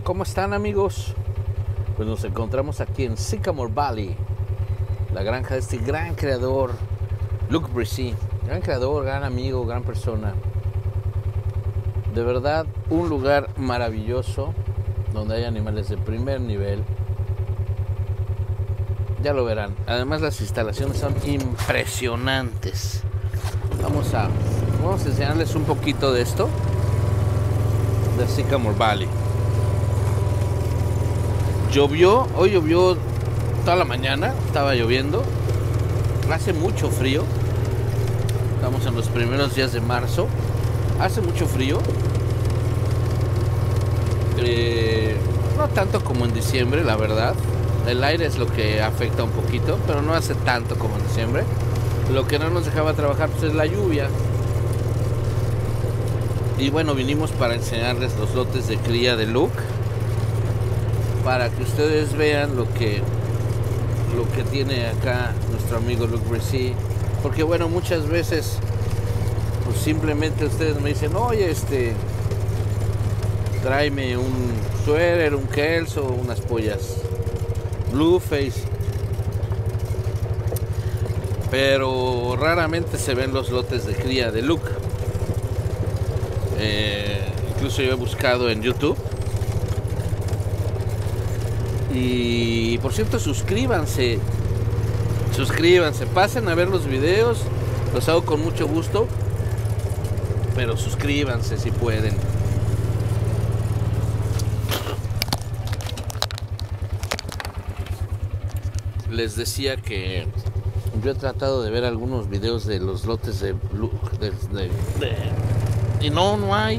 ¿Cómo están, amigos? Pues nos encontramos aquí en Sycamore Valley, la granja de este gran creador, Luc Bressie. Gran creador, gran amigo, gran persona. De verdad, un lugar maravilloso donde hay animales de primer nivel. Ya lo verán. Además, las instalaciones son impresionantes. Vamos a enseñarles un poquito de esto, de Sycamore Valley. Hoy llovió toda la mañana, estaba lloviendo. Hace mucho frío. Estamos en los primeros días de marzo. Hace mucho frío. No tanto como en diciembre, la verdad. El aire es lo que afecta un poquito, pero no hace tanto como en diciembre. Lo que no nos dejaba trabajar pues, es la lluvia. Y bueno, vinimos para enseñarles los lotes de cría de Luc, para que ustedes vean lo que tiene acá nuestro amigo Luc Bressie. Porque bueno, muchas veces pues simplemente ustedes me dicen, oye, tráeme un suéter, un kelso, unas pollas Blueface. Pero raramente se ven los lotes de cría de Luc. Incluso yo he buscado en YouTube. Y por cierto, suscríbanse, pasen a ver los videos, los hago con mucho gusto, pero suscríbanse si pueden. Les decía que yo he tratado de ver algunos videos de los lotes de y no hay.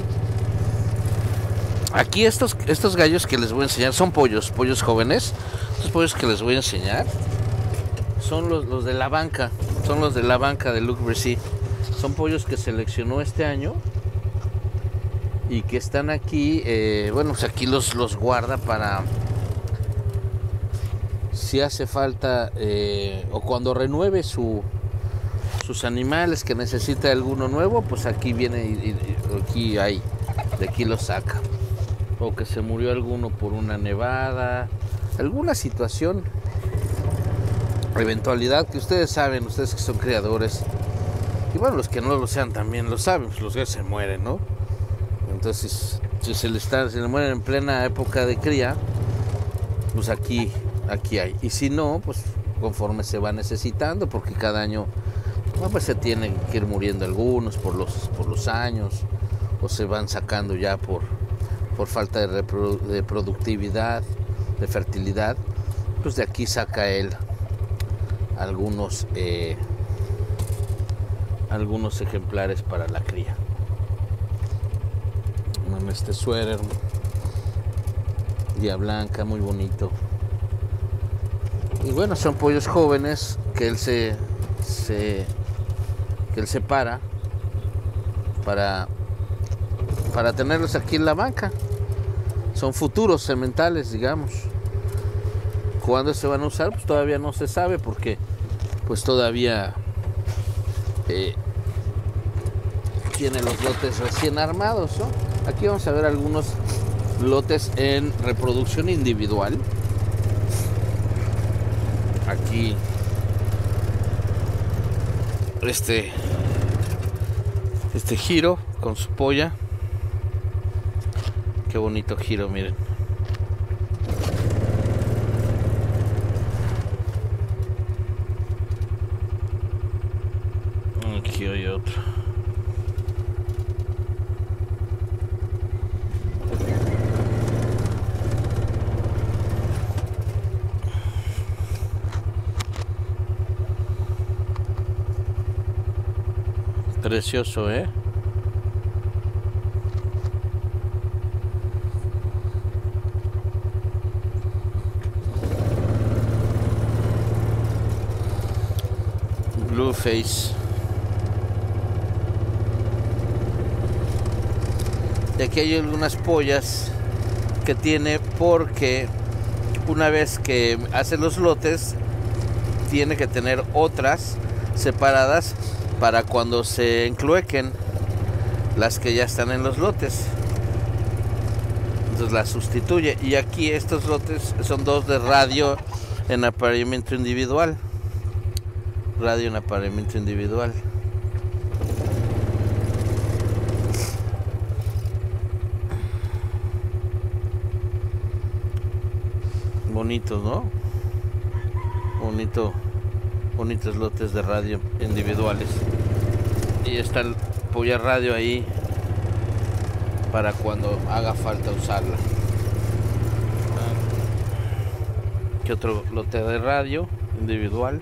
Aquí estos gallos que les voy a enseñar son pollos jóvenes. Estos pollos que les voy a enseñar son los de la banca. Son los de la banca de Luc Bressie. Son pollos que seleccionó este año y que están aquí. Bueno, pues aquí los guarda para si hace falta o cuando renueve sus animales, que necesita alguno nuevo, pues aquí viene y aquí hay, de aquí lo saca. O que se murió alguno por una nevada, alguna situación, eventualidad que ustedes saben, ustedes que son criadores, y bueno, los que no lo sean también lo saben, pues los que se mueren, ¿no? Entonces, si se le mueren en plena época de cría, pues aquí hay. Y si no, pues conforme se va necesitando, porque cada año pues se tienen que ir muriendo algunos por los años, o se van sacando ya por falta de productividad, de fertilidad. Pues de aquí saca él algunos ejemplares para la cría. En este suéter día blanca, muy bonito. Y bueno, son pollos jóvenes que él separa para tenerlos aquí en la banca. Son futuros sementales, digamos. ¿Cuándo se van a usar? Pues todavía no se sabe, porque pues todavía tiene los lotes recién armados, ¿no? Aquí vamos a ver algunos lotes en reproducción individual. Aquí este giro con su polla. Qué bonito giro, miren. Aquí hay otro. Precioso, ¿eh? Blueface. Y aquí hay algunas pollas que tiene, porque una vez que hace los lotes tiene que tener otras separadas para cuando se encluequen las que ya están en los lotes. entonces la sustituye. Y aquí estos lotes son dos de radio en apareamiento individual. Radio en apareamiento individual. Bonitos, ¿no? Bonitos lotes de radio individuales. Y está el Puya Radio ahí para cuando haga falta usarla. ¿Qué otro lote de radio individual?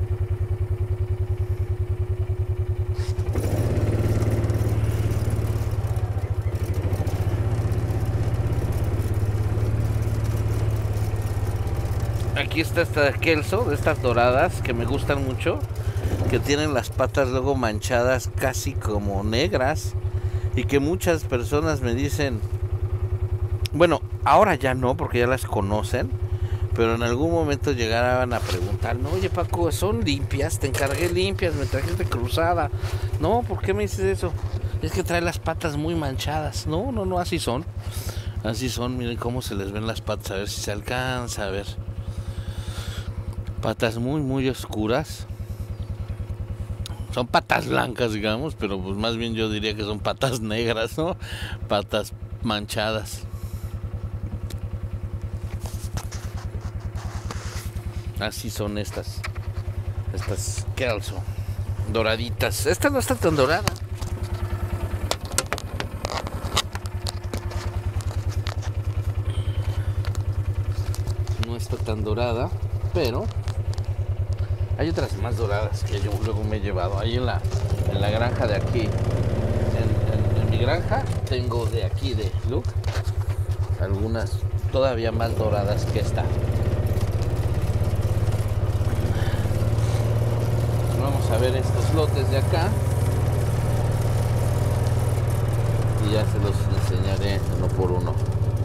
Aquí está esta Kelso, de estas doradas que me gustan mucho, que tienen las patas luego manchadas casi como negras, y que muchas personas me dicen, bueno, ahora ya no porque ya las conocen, pero en algún momento llegaban a preguntarme, oye Paco, ¿son limpias? Te encargué limpias, me trajiste cruzada. No, ¿por qué me dices eso? Es que trae las patas muy manchadas. No, así son. Así son, miren cómo se les ven las patas, a ver si se alcanza a ver. Patas muy oscuras. Son patas blancas, digamos, pero pues más bien yo diría que son patas negras, ¿no? Patas manchadas. Así son estas Kelso doraditas. Esta no está tan dorada. No está tan dorada, pero hay otras más doradas que yo luego me he llevado. Ahí en la granja de aquí. En mi granja tengo de aquí de Luke algunas todavía más doradas que esta. Vamos a ver estos lotes de acá y ya se los enseñaré uno por uno.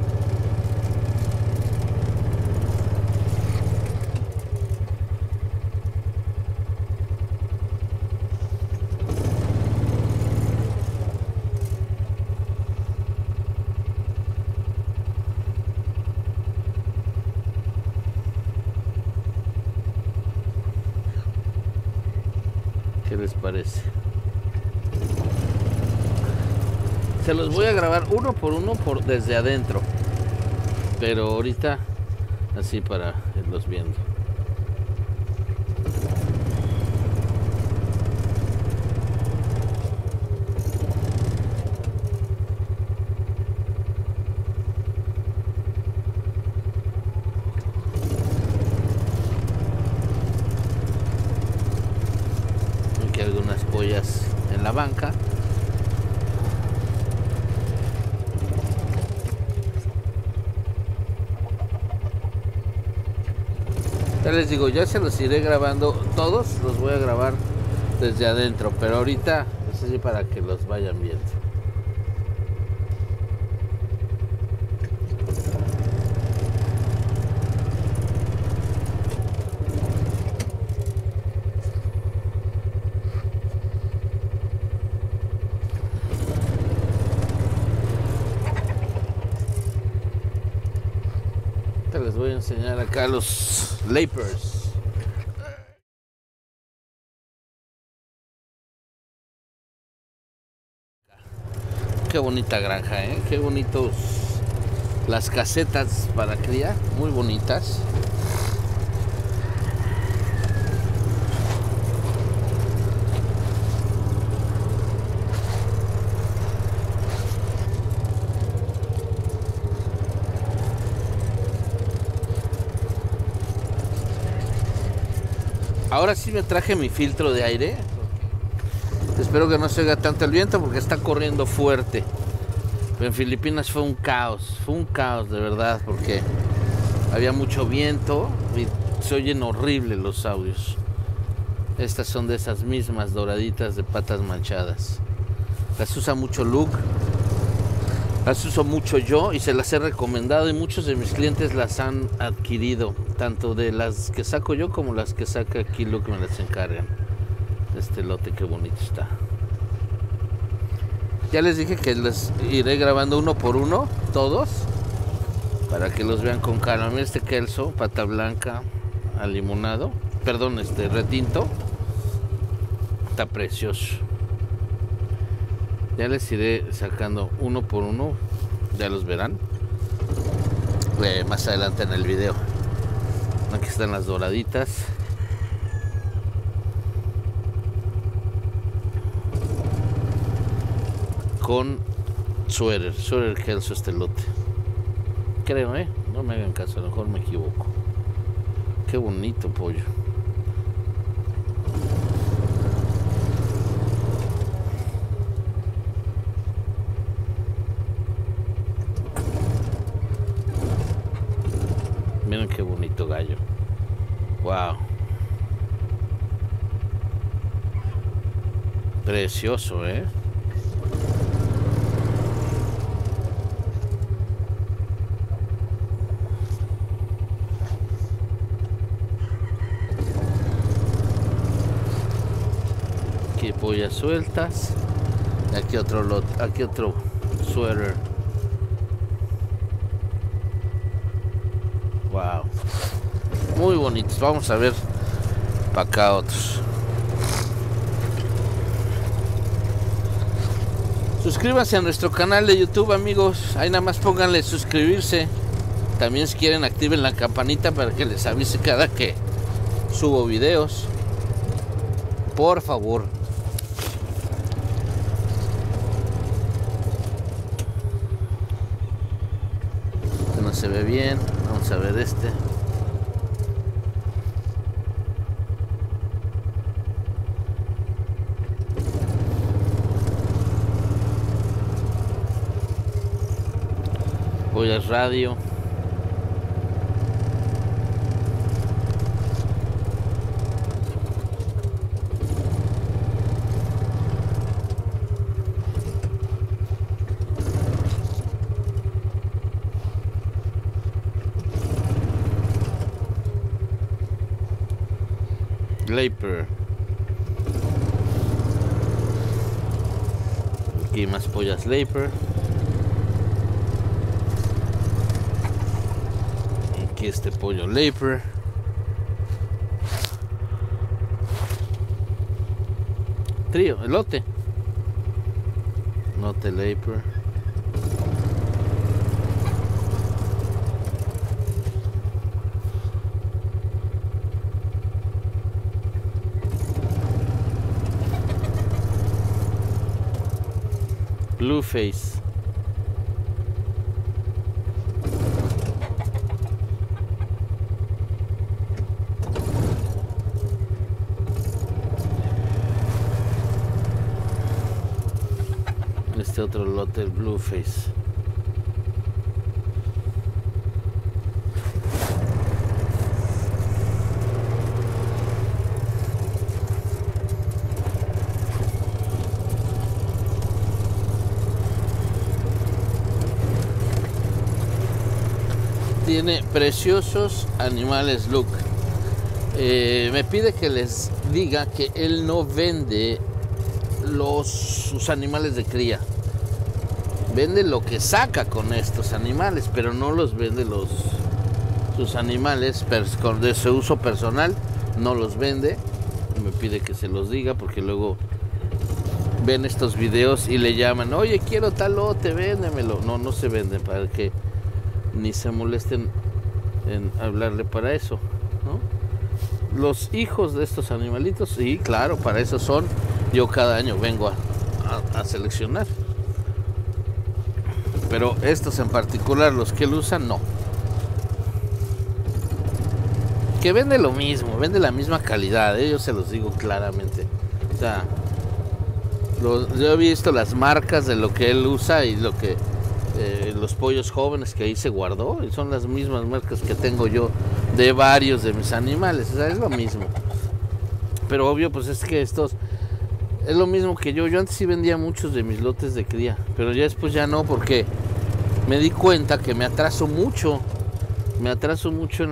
¿Qué les parece? Se los voy a grabar uno por uno desde adentro, pero ahorita así para irlos viendo. Algunas pollas en la banca. Ya les digo, ya se los iré grabando todos, los voy a grabar desde adentro, pero ahorita es así para que los vayan viendo. Les voy a enseñar acá los Lapers. Qué bonita granja, qué bonitos las casetas para cría, muy bonitas. Ahora sí me traje mi filtro de aire. Espero que no se oiga tanto el viento porque está corriendo fuerte. Pero en Filipinas fue un caos de verdad, porque había mucho viento y se oyen horrible los audios. Estas son de esas mismas doraditas de patas manchadas. Las usa mucho Luke, las uso mucho yo y se las he recomendado, y muchos de mis clientes las han adquirido, tanto de las que saco yo como las que saca aquí Luke, me las encargan. Este lote qué bonito está. Ya les dije que les iré grabando uno por uno, todos, para que los vean con calma. Mira este Kelso, pata blanca al limonado, perdón, retinto, está precioso. Ya les iré sacando uno por uno, ya los verán más adelante en el video. Aquí están las doraditas. Con suéter Kelso este lote. Creo, no me hagan caso, a lo mejor me equivoco. Qué bonito pollo. Miren qué bonito gallo. Wow. Precioso, Aquí pollas sueltas. Y aquí otro lot, aquí otro suéter. Wow. Muy bonitos. Vamos a ver para acá otros. Suscríbanse a nuestro canal de YouTube, amigos. Ahí nada más pónganle suscribirse. También si quieren activen la campanita para que les avise cada que subo videos. Por favor. Este no se ve bien. Vamos a ver este. Pollas radio. Laper. Aquí más pollas Laper. Aquí este pollo Laper. Trío, elote. Note Laper. Blueface. Este otro lote, el Blueface. Tiene preciosos animales Luke. Me pide que les diga que él no vende sus animales de cría. Vende lo que saca con estos animales, pero no los vende sus animales de su uso personal. No los vende. Me pide que se los diga porque luego ven estos videos y le llaman: oye, quiero tal lote, véndemelo. No se venden, para que ni se molesten en hablarle para eso, ¿no? Los hijos de estos animalitos, sí, claro, para eso son. Yo cada año vengo a seleccionar. Pero estos en particular, los que él usa, no. Que vende lo mismo, vende la misma calidad, yo se los digo claramente. O sea, yo he visto las marcas de lo que él usa y lo que los pollos jóvenes que ahí se guardó, y son las mismas marcas que tengo yo de varios de mis animales. O sea, es lo mismo. Pero obvio, pues es que estos es lo mismo que yo antes sí vendía muchos de mis lotes de cría, pero ya después ya no, porque me di cuenta que me atraso mucho en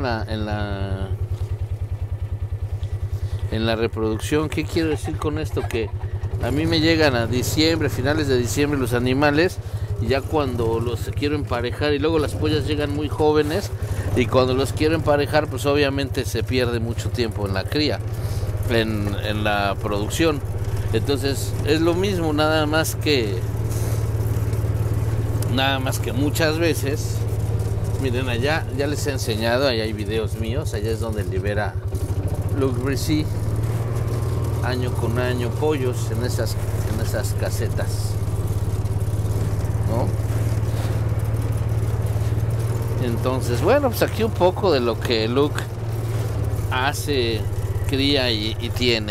la reproducción. ¿Qué quiero decir con esto? Que a mí me llegan a diciembre, finales de diciembre, los animales, y ya cuando los quiero emparejar, y luego las pollas llegan muy jóvenes, y cuando los quiero emparejar, pues obviamente se pierde mucho tiempo en la cría, en la producción. Entonces es lo mismo, nada más que muchas veces, miren allá, ya les he enseñado, allá hay videos míos, allá es donde libera Luc Bressi año con año pollos en esas casetas, ¿no? Entonces, bueno, pues aquí un poco de lo que Luc hace, cría y tiene.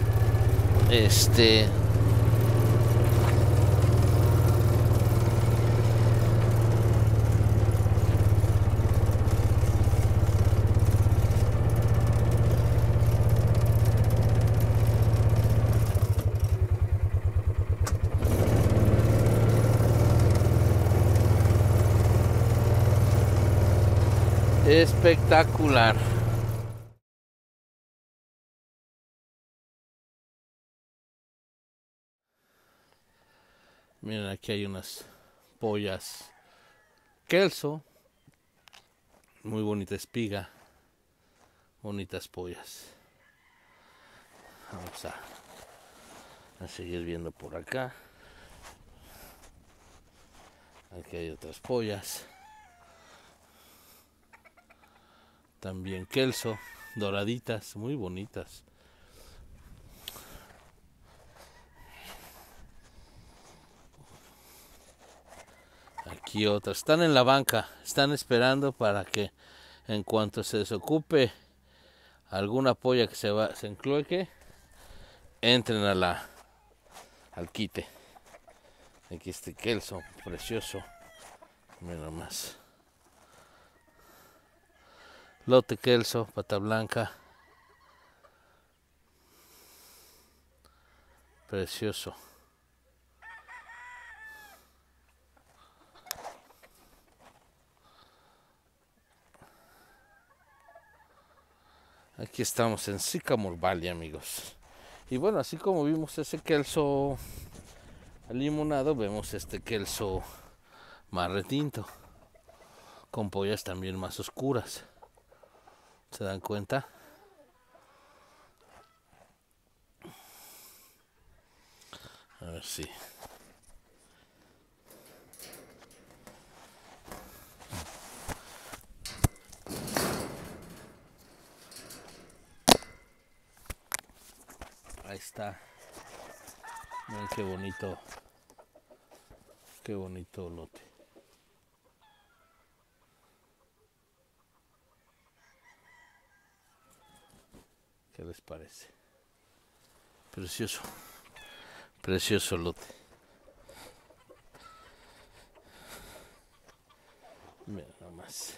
Espectacular. Miren, aquí hay unas pollas Kelso, muy bonita espiga, bonitas pollas. Vamos a seguir viendo por acá. Aquí hay otras pollas, también Kelso, doraditas, muy bonitas. Aquí otras, están en la banca, están esperando para que en cuanto se desocupe alguna polla que se encloque, entren al quite. Aquí este Kelso, precioso, mira más. Lote Kelso, pata blanca, precioso. Aquí estamos en Sycamore Valley, amigos. Y bueno, así como vimos ese Kelso limonado, vemos este Kelso más retinto, con pollas también más oscuras. ¿Se dan cuenta? A ver si. Ahí está. Miren qué bonito lote. ¿Qué les parece? Precioso, precioso lote. Mira nomás.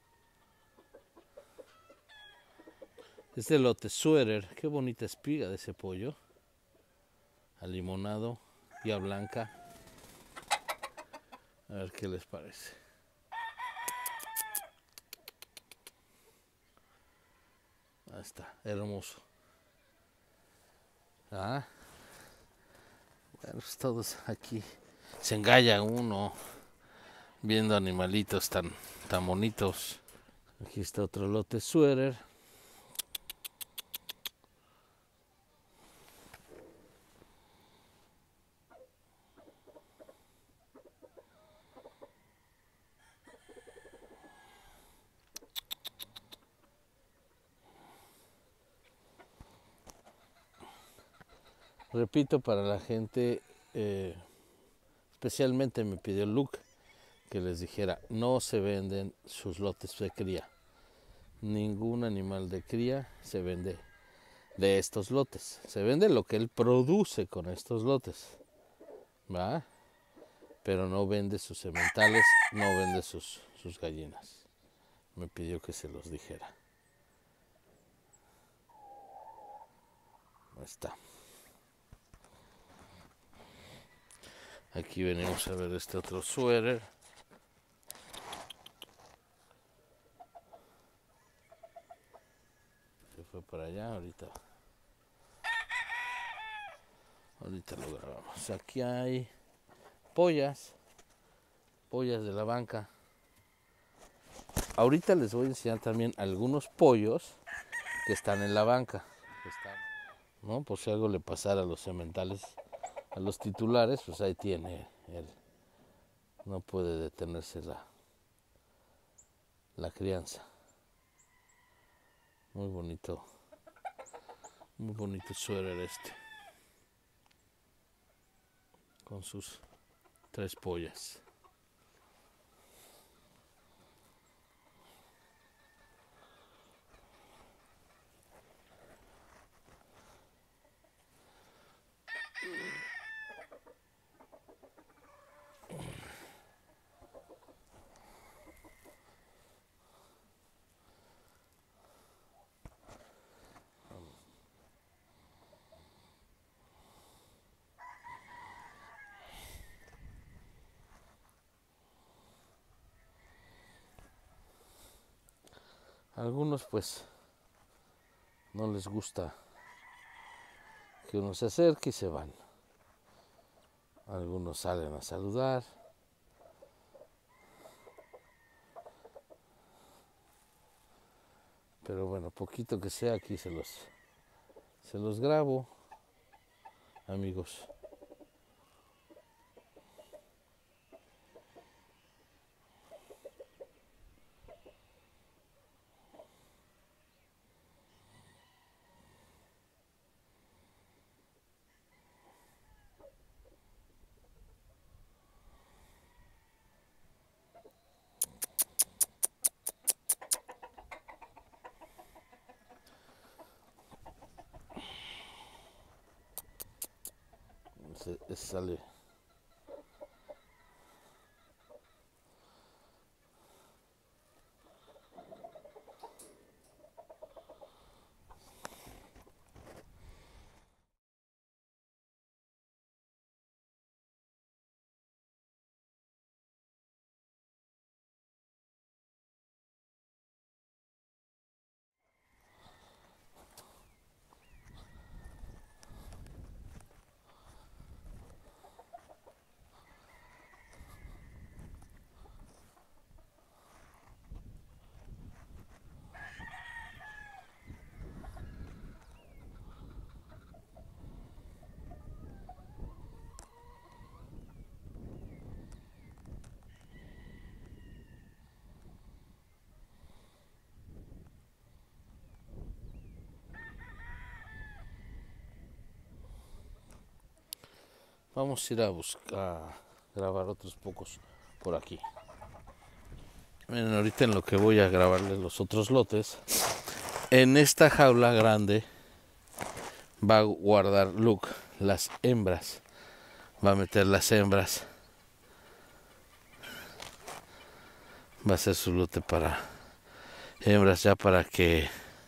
Este lote Sweater, qué bonita espiga de ese pollo. Alimonado, ya blanca. A ver qué les parece. Ahí está, hermoso. Ah, bueno, pues todos aquí se engalla uno viendo animalitos tan bonitos. Aquí está otro lote Sweater. Repito, para la gente, especialmente me pidió Luc que les dijera, no se venden sus lotes de cría. Ningún animal de cría se vende de estos lotes. Se vende lo que él produce con estos lotes, ¿va? Pero no vende sus sementales, no vende sus gallinas. Me pidió que se los dijera. Ahí está. Aquí venimos a ver este otro Sweater. Se fue para allá, ahorita lo grabamos. Aquí hay pollas pollas de la banca. Ahorita les voy a enseñar también algunos pollos que están en la banca, ¿no? Por si algo le pasara a los sementales, a los titulares, pues ahí tiene él. No puede detenerse la crianza. Muy bonito suéter este, con sus 3 pollas. Algunos pues no les gusta que uno se acerque y se van. Algunos salen a saludar. Pero bueno, poquito que sea, aquí se los grabo, amigos. Sale. Vamos a ir a grabar otros pocos por aquí. Miren, ahorita en lo que voy a grabarles los otros lotes, en esta jaula grande va a guardar Luke las hembras. Va a meter las hembras. Va a ser su lote para hembras, ya para que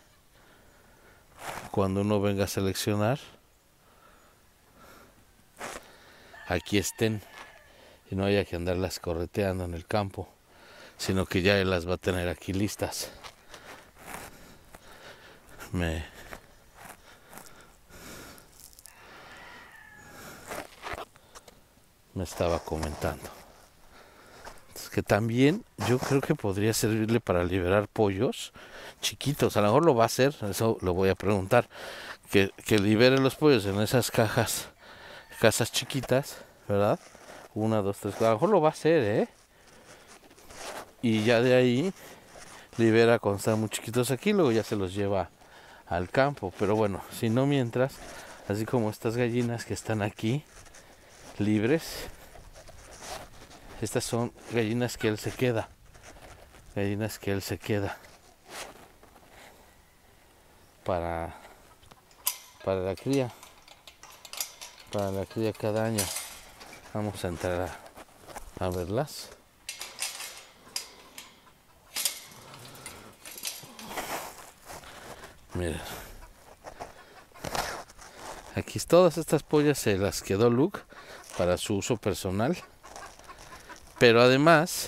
cuando uno venga a seleccionar, aquí estén y no haya que andarlas correteando en el campo, sino que ya él las va a tener aquí listas. Me estaba comentando. Entonces, que también yo creo que podría servirle para liberar pollos chiquitos. A lo mejor lo va a hacer, eso lo voy a preguntar. Que libere los pollos en esas casas chiquitas, ¿verdad? 1, 2, 3, a lo mejor lo va a hacer, y ya de ahí libera cuando están muy chiquitos aquí, luego ya se los lleva al campo. Pero bueno, si no, mientras, así como estas gallinas que están aquí libres, estas son gallinas que él se queda, para la cría, cada año. Vamos a entrar a verlas. Miren, aquí todas estas pollas se las quedó Luke para su uso personal, pero además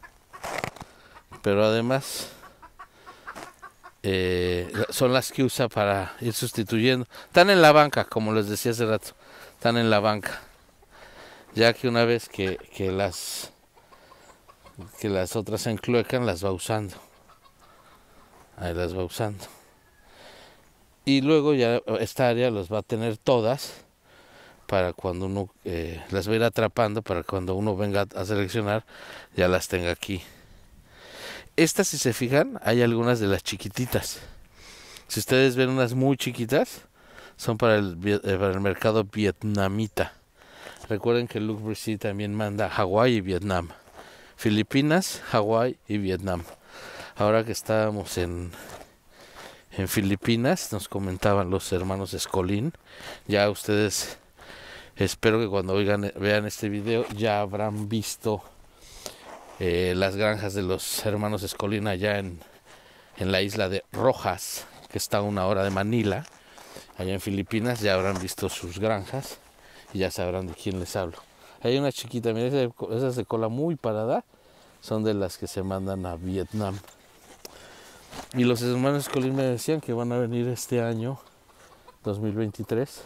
son las que usa para ir sustituyendo. Están en la banca, como les decía hace rato, están en la banca, ya que una vez que las que las otras se encluecan, las va usando. Ahí las va usando. Y luego ya esta área los va a tener todas para cuando uno las va a ir atrapando, para cuando uno venga a seleccionar ya las tenga aquí. Estas, si se fijan, hay algunas de las chiquititas. Si ustedes ven unas muy chiquitas, son para el mercado vietnamita. Recuerden que Luc Brissy también manda Hawái y Vietnam. Filipinas, Hawái y Vietnam. Ahora que estábamos en Filipinas, nos comentaban los hermanos Escolín. Ya ustedes, espero que cuando vean este video, ya habrán visto las granjas de los hermanos Escolín allá en la isla de Rojas, que está a 1 hora de Manila. Allá en Filipinas ya habrán visto sus granjas y ya sabrán de quién les hablo. Hay una chiquita, miren, esas de cola muy parada, son de las que se mandan a Vietnam. Y los hermanos Escolín me decían que van a venir este año 2023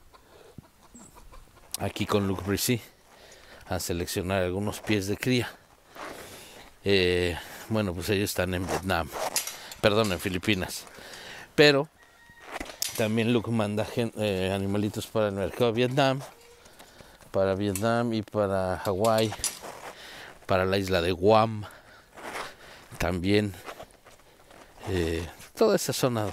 aquí con Luc Brissy a seleccionar algunos pies de cría. Bueno, pues ellos están en Vietnam, perdón, en Filipinas, pero también Luc manda animalitos para el mercado de Vietnam, para Vietnam y para Hawái, para la isla de Guam, también toda esa zona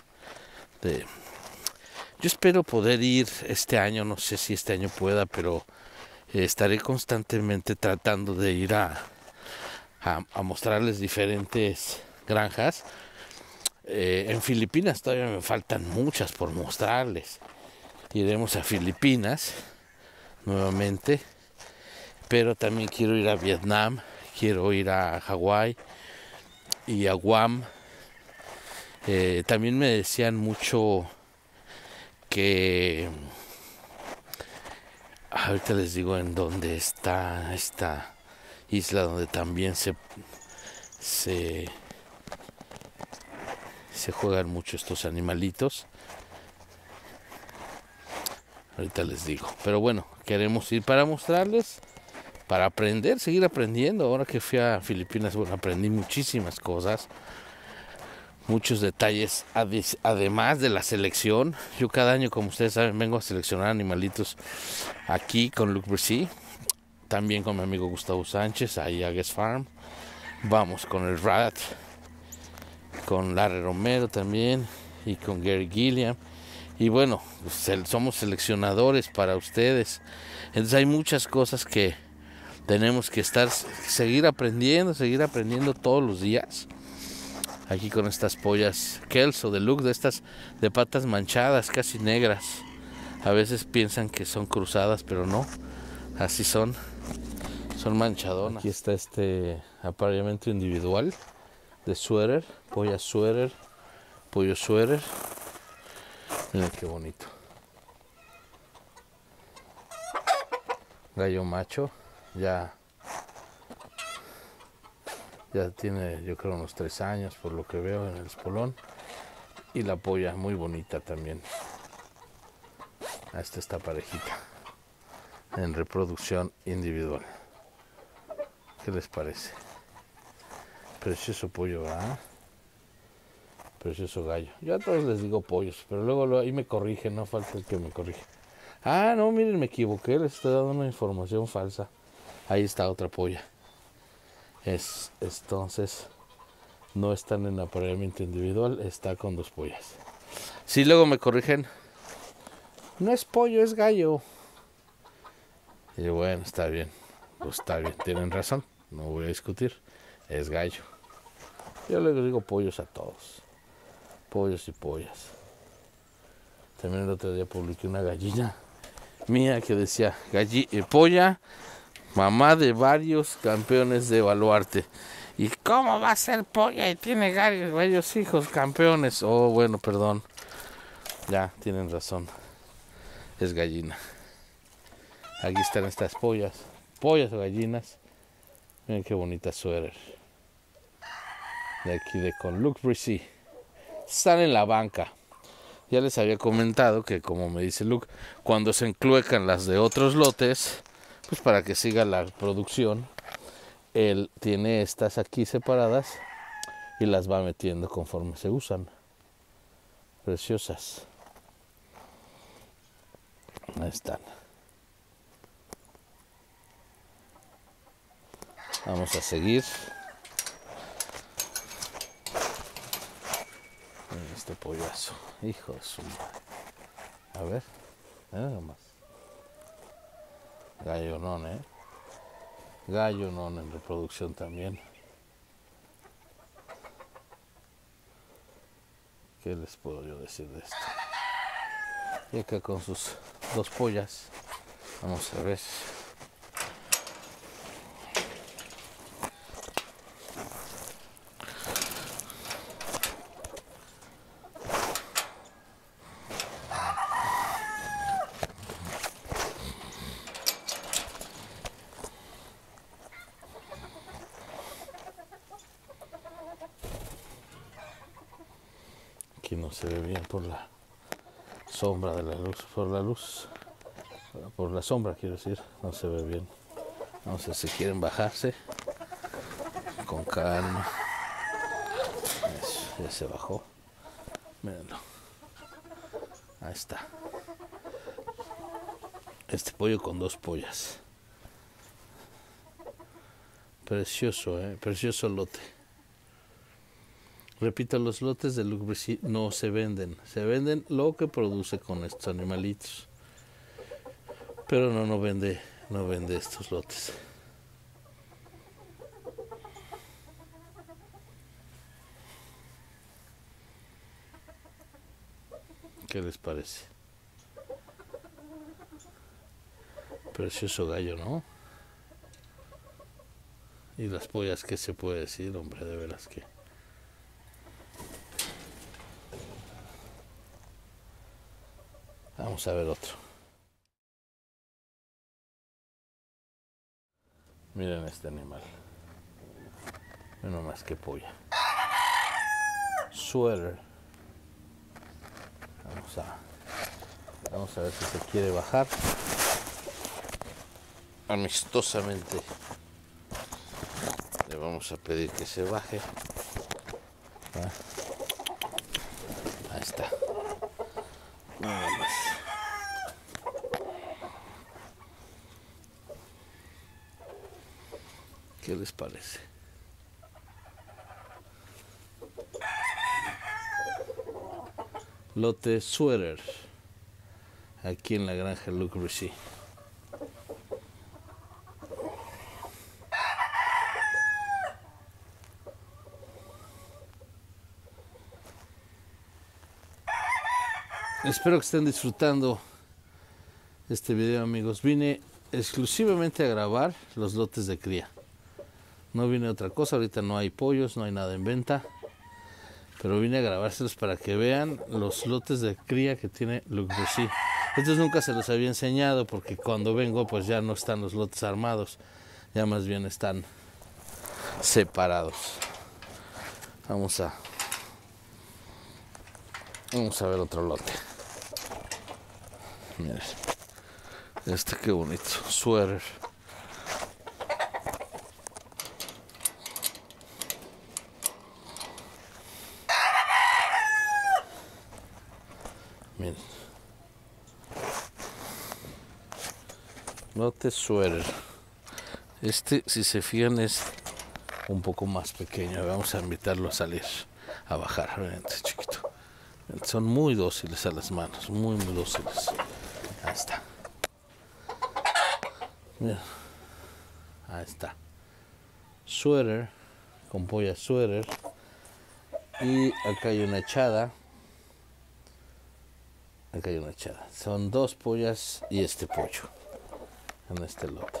yo espero poder ir este año, no sé si este año pueda, pero estaré constantemente tratando de ir a mostrarles diferentes granjas. En Filipinas todavía me faltan muchas por mostrarles. Iremos a Filipinas nuevamente, pero también quiero ir a Vietnam, quiero ir a Hawái y a Guam. También me decían mucho que ahorita les digo en dónde está esta isla donde también se juegan mucho estos animalitos. Ahorita les digo, pero bueno, queremos ir para mostrarles, para aprender, seguir aprendiendo. Ahora que fui a Filipinas, bueno, aprendí muchísimas cosas, muchos detalles, además de la selección. Yo cada año, como ustedes saben, vengo a seleccionar animalitos aquí con Luc Brissy, también con mi amigo Gustavo Sánchez, ahí a Guest Farm. Vamos con el Rat, con Larry Romero también, y con Gary Gilliam. Y bueno, pues somos seleccionadores para ustedes. Entonces hay muchas cosas que tenemos que seguir aprendiendo todos los días. Aquí con estas pollas Kelso de Luc, de estas de patas manchadas, casi negras. A veces piensan que son cruzadas, pero no, así son manchadonas. Aquí está este apareamiento individual de suéter, polla suéter, pollo suéter. Miren qué bonito. Gallo macho, ya tiene, yo creo, unos 3 años por lo que veo en el espolón. Y la polla muy bonita también. Esta parejita en reproducción individual. ¿Qué les parece? Precioso pollo, ¿verdad? Precioso gallo. Yo a todos les digo pollos, pero luego ahí me corrigen, no falta el que me corrige. Ah, no, miren, me equivoqué, les estoy dando una información falsa. Ahí está otra polla. Entonces, no están en apareamiento individual, está con 2 pollas. Si luego me corrigen, no es pollo, es gallo. Y bueno, está bien, pues está bien, tienen razón, no voy a discutir, es gallo. Yo les digo pollos a todos, pollos y pollas. También el otro día publiqué una gallina mía que decía, polla, mamá de varios campeones de Baluarte. ¿Y cómo va a ser polla y tiene varios hijos campeones? Oh, bueno, perdón. Ya, tienen razón. Es gallina. Aquí están estas pollas o gallinas. Miren qué bonita suéter. De aquí con Luc Brissy. Están en la banca. Ya les había comentado que, como me dice Luc, cuando se encluecan las de otros lotes, pues para que siga la producción, él tiene estas aquí separadas y las va metiendo conforme se usan. Preciosas. Ahí están. Vamos a seguir. Este pollazo. Hijo de su madre. A ver. Nada más. Gallonón, Gallonón en reproducción también. ¿Qué les puedo yo decir de esto? Y acá con sus dos pollas. Vamos a ver. Aquí no se ve bien por la sombra de la luz, por la sombra quiero decir, no se ve bien. No sé si quieren bajarse con calma. Eso, ya se bajó. Mírenlo. Ahí está. Este pollo con dos pollas. Precioso, precioso lote. Repito, los lotes de Luc Brissy no se venden. Se venden lo que produce con estos animalitos. Pero no vende estos lotes. ¿Qué les parece? Precioso gallo, ¿no? Y las pollas, ¿qué se puede decir, hombre? De veras que... Vamos a ver otro. Miren este animal. No más que polla. Sweater. Vamos a ver si se quiere bajar. Amistosamente le vamos a pedir que se baje. Ahí está. Nada más. ¿Qué les parece? Lote Sweater, aquí en la granja Luc Brissy. Espero que estén disfrutando este video, amigos. Vine exclusivamente a grabar los lotes de cría. No vine a otra cosa, ahorita no hay pollos, no hay nada en venta. Pero vine a grabárselos para que vean los lotes de cría que tiene Luc Brissy. Estos nunca se los había enseñado porque cuando vengo pues ya no están los lotes armados. Ya más bien están separados. Vamos a ver otro lote. Miren. Este qué bonito. Sweater. Miren. Lote Sweater. Este, si se fijan, es un poco más pequeño. Vamos a invitarlo a salir, a bajar. Miren, este chiquito. Son muy dóciles a las manos, muy dóciles. Ahí está. Mira. Ahí está. Sweater, con polla Sweater. Y acá hay una echada. Acá hay una echada. Son dos pollas y este pollo en este lote.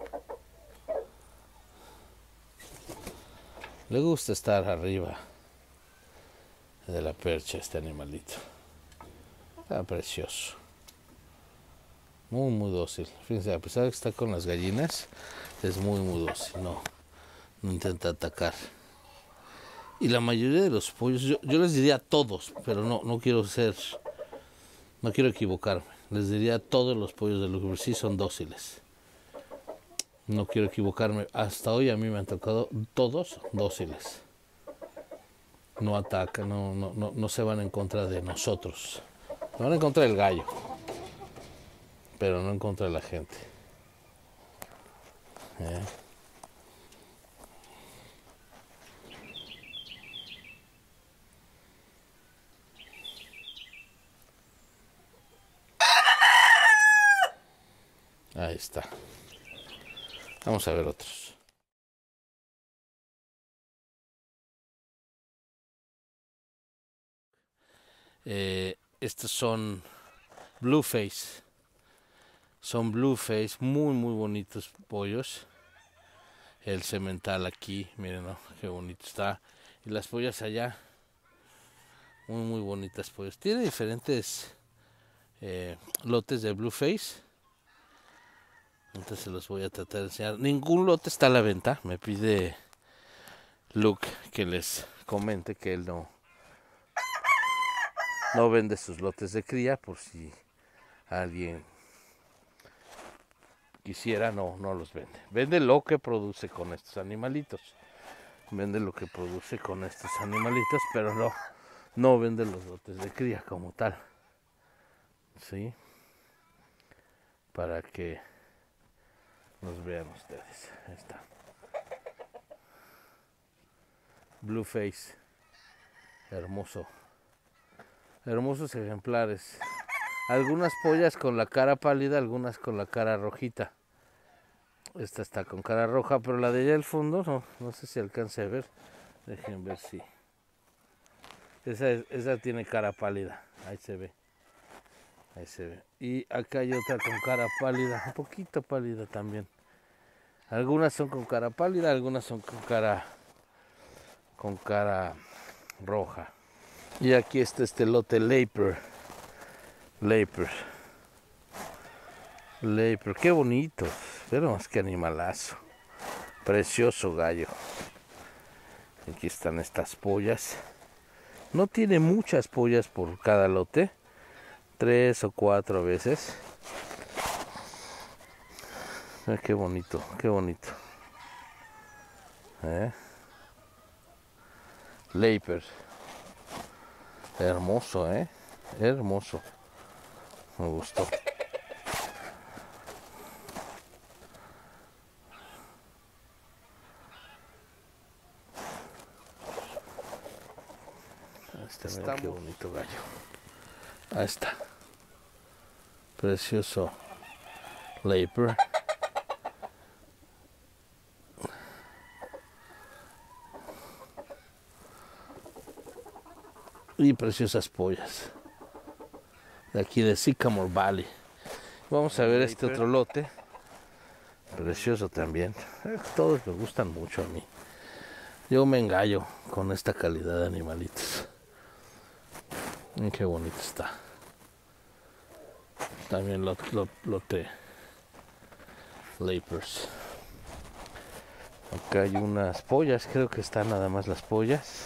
Le gusta estar arriba de la percha este animalito. Está precioso. Muy dócil. Fíjense, a pesar de que está con las gallinas, es muy dócil. No intenta atacar. Y la mayoría de los pollos, yo les diría todos, pero no quiero equivocarme. Les diría todos los pollos de Luc Brissy son dóciles. No quiero equivocarme. Hasta hoy a mí me han tocado todos dóciles. No atacan, no se van en contra de nosotros. Se van en contra del gallo, pero no en contra de la gente. Ahí está. Vamos a ver otros. Estos son Blueface. Son Blueface, muy bonitos pollos. El semental aquí, miren, ¿no? Qué bonito está. Y las pollas allá, muy bonitas pollas. Tiene diferentes lotes de Blueface. Entonces los voy a tratar de enseñar. Ningún lote está a la venta. Me pide Luke que les comente que él no vende sus lotes de cría, por si alguien quisiera, no los vende. Vende lo que produce con estos animalitos. Vende lo que produce con estos animalitos, pero no vende los lotes de cría como tal. ¿Sí? Para que los vean ustedes. Ahí está. Blueface. Hermoso. Hermosos ejemplares. Algunas pollas con la cara pálida, algunas con la cara rojita. Esta está con cara roja, pero la de allá al fondo no sé si alcance a ver. Dejen ver si. Esa tiene cara pálida. Ahí se ve. Ahí se ve. Y acá hay otra con cara pálida, un poquito pálida también. Algunas son con cara pálida, algunas son con cara roja. Y aquí está este lote Leipur. Qué bonito. Pero más que animalazo. Precioso gallo. Aquí están estas pollas. No tiene muchas pollas por cada lote. 3 o 4 veces. Qué bonito, qué bonito. Leipur. Hermoso, hermoso. Me gustó. Mira qué bonito gallo. Ahí está. Precioso Leipur. Y preciosas pollas. De aquí de Sycamore Valley. Vamos a ver este otro lote. Precioso también. Todos me gustan mucho a mí. Yo me engallo con esta calidad de animalitos. Y qué bonito está. También lote Leipurs. Acá hay unas pollas, creo que están nada más las pollas.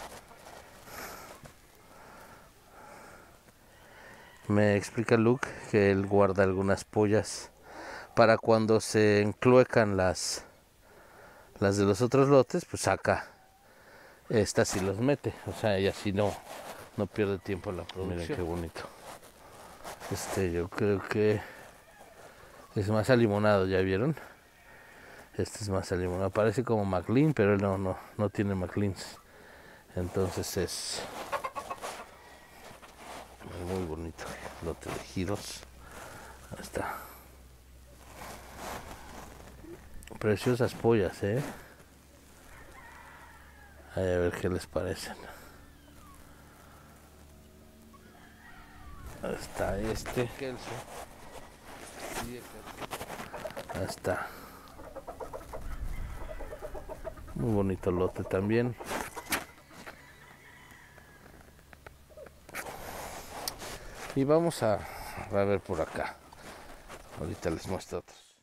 Me explica Luke que él guarda algunas pollas para cuando se encluecan las de los otros lotes, pues saca estas y los mete. O sea, y así no pierde tiempo en la producción. Miren qué bonito. Yo creo que es más alimonado, ¿ya vieron? Este es más alimonado. Parece como McLean, pero él no tiene McLeans. Entonces es muy bonito. Lote de giros. Ahí está. Preciosas pollas, Ahí a ver qué les parecen. Ahí está este. Ahí está. Muy bonito lote también. Y vamos a ver por acá. Ahorita les muestro otros.